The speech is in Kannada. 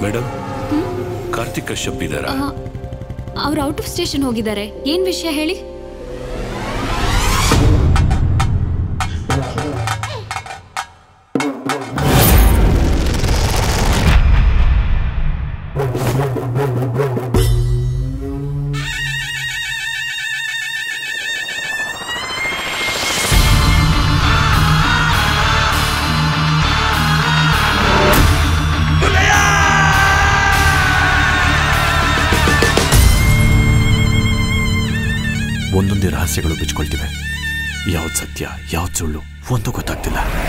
ಮೇಡಮ್, ಕಾರ್ತಿಕ್ ಕಶ್ಯಪ್ ಇದ್ದಾರಾ? ಅವ್ರು ಔಟ್ ಆಫ್ ಸ್ಟೇಷನ್ ಹೋಗಿದ್ದಾರೆ. ಏನ್ ವಿಷಯ ಹೇಳಿ? ಒಂದೊಂದೇ ರಹಸ್ಯಗಳು ಬಿಚ್ಕೊಳ್ತಿವೆ. ಯಾವ್ದು ಸತ್ಯ ಯಾವ್ದು ಸುಳ್ಳು ಒಂದು ಗೊತ್ತಾಗ್ತಿಲ್ಲ.